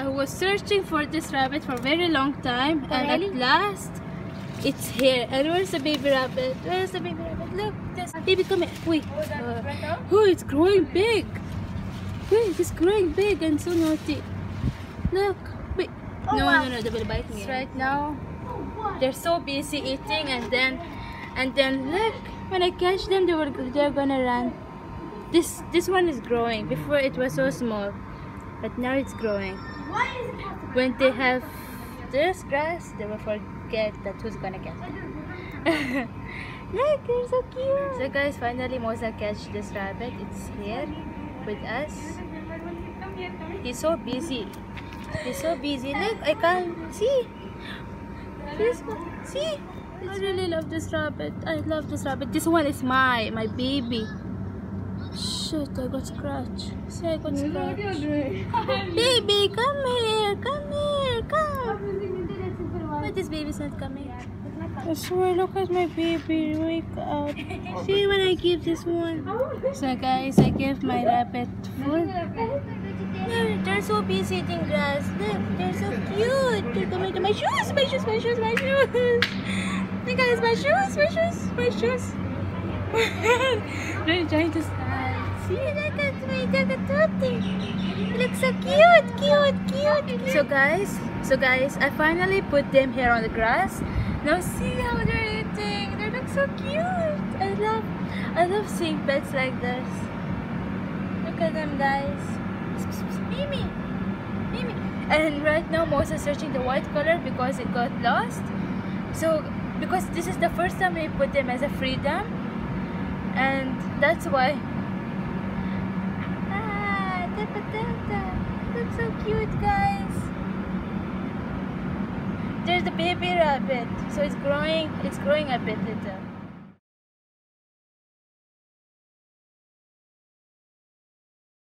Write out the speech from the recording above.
I was searching for this rabbit for a very long time, and Really? at last, it's here. And where's the baby rabbit? Where's the baby rabbit? Look, this baby, come here. Wait. Oh, it's growing big. Wait, it's growing big and so naughty. Look. Wait. Oh, No, wow. no, they will bite me. Right now, they're so busy eating, and then look. When I catch them, they're gonna run. This one is growing. Before it was so small, but now it's growing. Why is it possible? When they have this grass, they will forget that who's gonna catch them. Look, they're so cute. So guys, finally Moza catch this rabbit. It's here with us. He's so busy. He's so busy. Look, I can't see. See? I really love this rabbit. I love this rabbit. This one is my baby. Shit, I got scratched. See, I got scratched. Baby, come here. Come here. Come. But this baby's not coming. I swear, look at my baby. Wake up. See when I give this one. So guys, I give my rabbit food. They're so busy eating grass. Look, they're so cute. They're coming to my shoes. My shoes. Look guys, my shoes. They're trying to stand. See, look at me, look at Tutti. They look so cute. So guys, I finally put them here on the grass. Now see how they're eating. They look so cute. I love seeing pets like this. Look at them, guys. Mimi. And right now, Moza is searching the white color because it got lost. So because this is the first time we put them as a freedom, and that's why. Looks so cute, guys. There's the baby rabbit, so it's growing a bit little.